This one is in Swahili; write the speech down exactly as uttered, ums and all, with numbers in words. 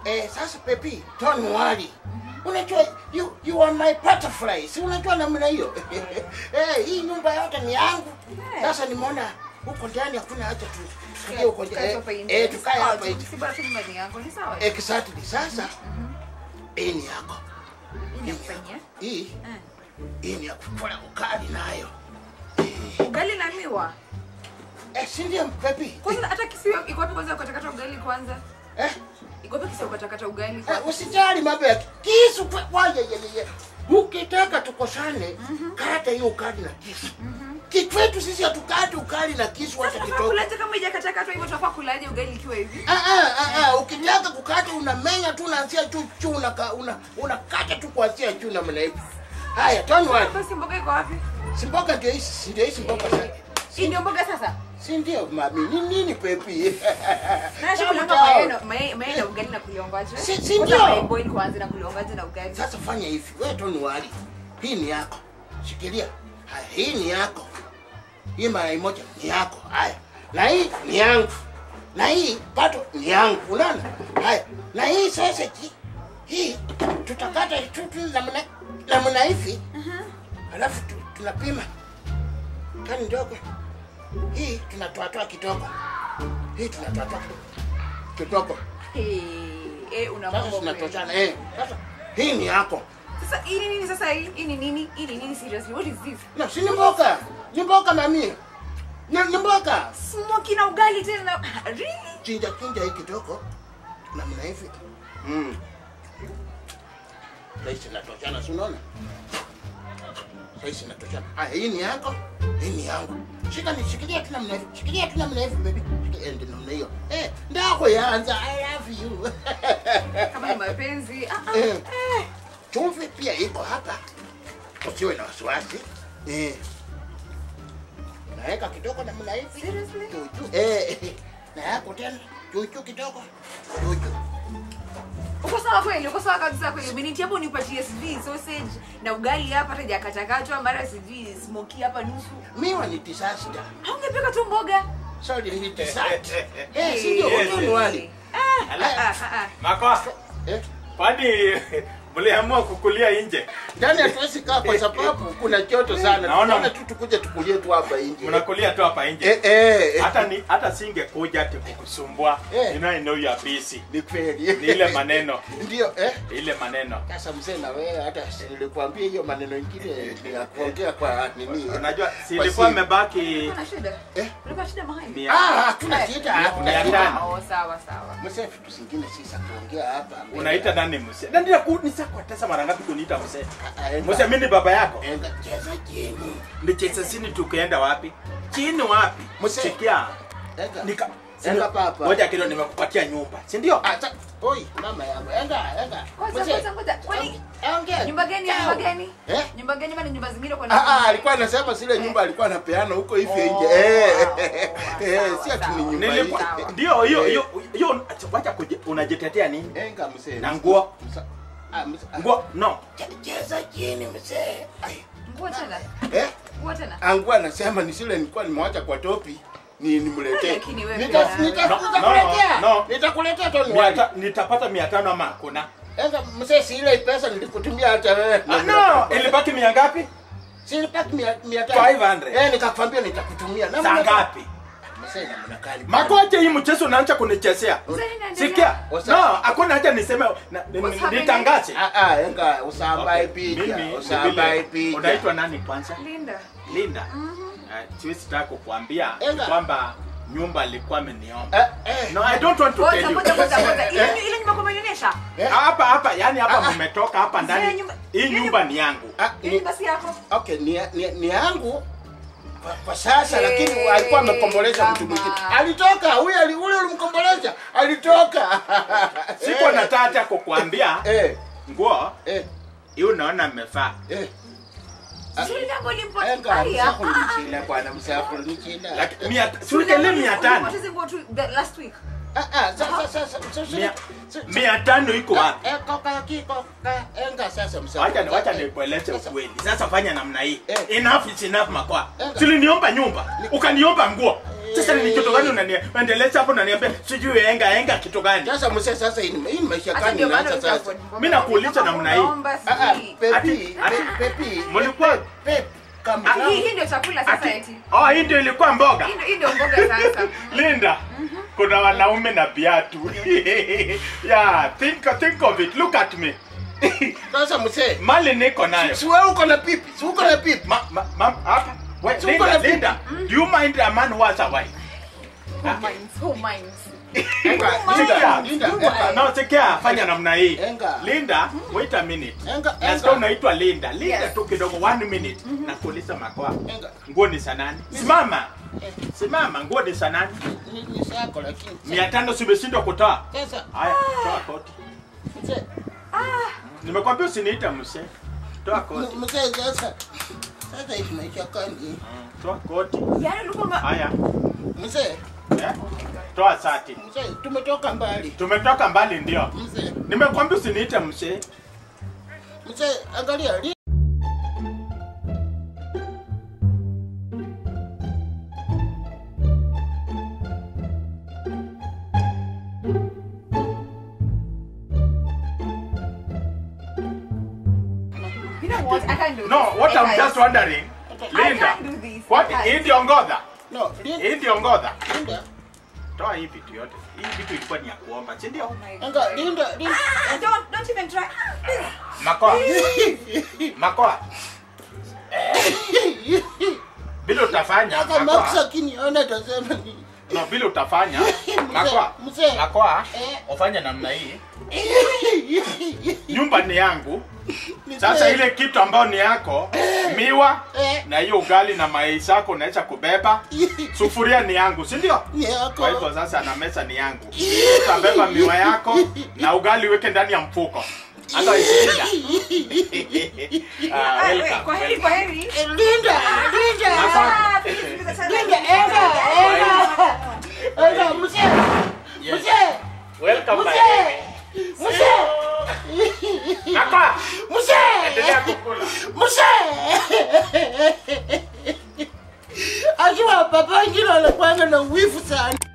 Eh, sasa Pepi, don't worry. Unajua you you are my butterfly. Si unajua namna hiyo. Eh, hii nyumba yote ni yangu. Sasa nimeona huko ndani hakuna haja tu. Tukae huko ndani. Eh, tukae hapa hivi. Si bora tu nyumbani yangu, ni sawa? Exactly. Sasa hii ni yako. Inafanyia? Hii. Hii ni ya kukula ukali nayo. Ugali na miwa. Eh, si ndio Pepi? Kwanza hata kisiwa iko wapi kwanza ukatakata ugali kwanza? Eh? Iko wapi kisiwa ukatakata ugali? Eh, usijali mambo ya kisu kwa ye ye ye. Ukitaka tukosane, kata hiyo ukali na kisu. Kitwetu sisi hatukati ukali na kisu hata kidogo. Kulaje kama haijakata hiyo tunafaa kulaje ugali ikiwa hivi? Ah ah ah ah, ukitaka kukata unamenya tu unaanzia juu juu una una unakata tu kuanzia juu na mna hivi. Haya, don't worry. Basi mboga iko wapi? Si mboga ndio hii, si ndio hii mboga sasa. Hii ndio mboga sasa? Si ndio mami, ni nini Pepi? Na shukuru kwa mayai mayai na ugali na kuliongaje? Si si ndio. Mayai boil kwanza na kuliongaje na ugali. Sasa fanya hivi, wewe don't worry. Hii ni yako. Shikilia. Haya, hii ni yako. Hii mayai moja ni yako. Haya. Na hii ni yangu. Na hii bado ni yangu. Unaona? Haya. Na hii sasa hii, hii tutakata tu tu namna namna hivi. Mhm. Alafu tunapima. Kani ndogo. Hii tunatoa toa kidogo. Hii tunatoa toa kidogo. Eh, eh una mambo tunatoshana eh. Sasa hii ni yako. Sasa hii nini sasa hii? Hii ni nini? Hii ni nini seriously? What is this? No, si ni mboga. Ni mboga mami. Ni ni mboga. Smoky na ugali tena. Really? Chinja chinja hii kidogo. Namna hivi. Mm. Sasa tunatoshana, si unaona? Sasa tunatoshana. Ah, hii ni yako. Hii ni yangu. Shika ni shikilia tu namna hivi. Shikilia tu namna hivi baby. Shikilia ndio namna hiyo. Eh, ndako yaanza. I love you. Kama ni mapenzi. Ah ah. Eh. Chumvi pia iko hapa. Usiwe na wasiwasi. Eh. Naweka kidogo namna hivi. Seriously? Chuchu. Eh. Na yako tena. Chuchu kidogo. Chuchu. Uko sawa kweli? Uko sawa kabisa kweli? Binti hapo nipatie S D sausage na ugali hapa hata jakachakachwa mara sijui smoky hapa nusu. Miwa ni disaster. Haungepika tu mboga? Sorry, ni disaster. Eh, si ndio watu wali. Ah, ah, ah. Makosa. Eh? Kwani mliamua kukulia nje? Ndani hatuwezi kaa kwa sababu kuna joto sana. Naona tu tukuje tukulie tu hapa nje. Unakulia tu hapa nje. Eh eh. Hata ni hata singekuja ati kukusumbua. Eh. You know I know you are busy. Ni kweli. Ni ile maneno. Ndio eh? Ile maneno. Sasa mzee na wewe hata nilikwambia hiyo maneno mengine ni ya kuongea kwa nini? Unajua si ilikuwa imebaki Kuna shida? Eh? Kuna shida mahali? Ah, hakuna shida, hakuna Mia shida. tano. Oh, sawa sawa. Mzee vitu zingine si za kuongea hapa. Unaita nani mzee? Nani ya kunisa kwa tesa mara ngapi kuniita mzee? Ah, enga. Mzee mimi ni baba yako. Enga cheza chini. Ni chesa sini tukaenda wapi? Chini wapi? Mzee. Sikia. Enga. Nika Enga papa. Ngoja kidogo nimekupatia nyumba. Si ndio? Ah, ta, oi, mama yangu. Enga, enga. Kwanza kwanza kwanza. Kwani ongea. nyumba gani nyumba gani? Eh? Nyumba gani ama nyumba zingine kwa Ah ah, alikuwa anasema zile nyumba alikuwa anapeana huko hivi nje. Eh. Eh, si ati ni nyumba hii. Nilikuwa ndio hiyo hiyo hiyo acha unajitetea nini? Enga mzee. Na nguo. Ah, mzee. Nguo no. Cheza chini mzee. Ai. Nguo tena? Eh? Nguo tena? Angua anasema ni zile nilikuwa nimwacha kwa topi ni nimletee. Lakini wewe Nita pia- nitakuletea. No, no. Nitakuletea tu ni Miata, nitapata mia tano ama hakuna? Enga mzee, si ile pesa nilikutumia hata wewe. Ah, no, ilibaki mia ngapi? Si ilibaki mia tano. five hundred. Eh, nikakwambia nitakutumia. Na Saa mna- ngapi? Mzee na mnakali. Makoje hii mchezo unaanza kunichezea. Sikia. Wasa- No, hakuna haja niseme na- ni- What's happening? nitangaze. Ah ah, enga usambae Okay, picha. mimi, Usambae vile- picha. Unaitwa nani kwanza? Linda. Linda. Uh, siwezi taka kukuambia Enga. kwamba nyumba alikuwa ameniomba. Eh eh. No, I don't want to tell Ngoja you. ngoja ngoja ngoja. Ile ile nyumba kwa menionyesha. Eh? Hapa hapa, yani hapa Ah, ah. mmetoka hapa Zile ndani. nyumba- Hii zile nyumba ni yangu. Ah, Ile ni, nyumba si yako. okay, ni ni, ni yangu kwa, kwa sasa, Eh, lakini alikuwa amekomboleza mtu kama- mwingine. Alitoka huyu ali ule ulimkomboleza. Alitoka. Siko nataka kukuambia Eh nguo eh hii unaona mmevaa. eh. Sio yangu limpo. Enga Aya. msafuru nichila bwana, msafuru nichila. Lakini mia sulikele mia tano. What is it go to the last week? Ah ah, sasa sasa sasa. Mia- Mia tano iko wapi? Eh, koka kiko ka enga sasa msafuru. Wacha ni wacha nikueleze ukweli. Sasa fanya namna hii. Eh. Enough is enough makwa. Enga. Tuliniomba nyumba, ukaniomba nguo. Sasa ni kitu gani unaniendeleza hapo unaniambia sijui enga enga kitu gani? Sasa mse sasa hii hii maisha Hata gani ndio maana unaanza sasa? utakuwa- Mimi nakuuliza namna hii. Unaomba Ah ah, sijui. pepi, Ati- pepi. Mulikuwa- Pep kama Ah, hii hii ndio chakula sasa Ati, eti. oh, hii ndio ilikuwa mboga. Hii ndio- hii ndio mboga sasa. Linda, kuna wanaume na viatu. Yeah, think think of it. Look at me. sasa mse. Mali niko nayo. Si wewe uko na pipi, si uko na pipi. Ma, ma, ma, hapa. Wait, Suko Linda, na pipi. Linda, do you mind a man who has a wife? Who minds? Who minds? Enga, Linda, Linda, Who Enga. minds? no, sikia, fanya namna hii. Enga. Linda, wait a minute. Enga, Nasikia enga. unaitwa Linda. Linda Yes. tu kidogo one minute. Na kuuliza makoa. Enga. Nguo ni sanani? Simama. Simama, nguo ni sanani? Ni ni sako lakini. mia tano simeshindwa kutoa. Sasa Haya, toa koti. mse. Nimekwambia usiniite mse. Toa koti. Mse sasa. Sasa hii maisha gani? Toa koti. Yaani ulikuwa ma- Haya. Mse, Eh? Toa sati. mse tumetoka mbali. Tumetoka mbali ndio. Mse, Nimekwambia usiniite mse. mse angalia li You know what? I can't do No, this. what I I'm can't. just wondering. I Linda. can't do this. What? I can't. Hii ndio ngodha. no, Linda, Hii ndio ngodha. Linda. Toa hii vitu yote. Hii vitu ilikuwa ni ya kuomba, si Oh ndio? my Enga, God. Linda, Linda. Ah, don't don't even try. Makoa. Makoa. Bila utafanya. Kaka Makoa. Max akiniona atasema nini? No, bila utafanya. Mse, Makoa. mse. Makoa. Eh. Ufanye namna hii. Nyumba ni yangu. Mse. Sasa ile kitu ambayo ni yako, miwa Eh. na hiyo ugali na mayai zako unaweza kubeba. Sufuria ni yangu, si ndio? Ni yako. Kwa hivyo sasa na mesa ni yangu. Utabeba miwa yako na ugali weke ndani ya mfuko. Anga isilinda. Ah, Ah, welcome. wait, kwa heri, welcome. kwa heri. Eh, Linda, Linda. Ah, please, please, please, Linda, please. Enga, Enga. Enga, mse. Yes. Mse. Welcome Mse. back. Mse. Hapa. Mse. Endelea kukula. Mse. Akiwa papa ngine anakuanga na wivu sana.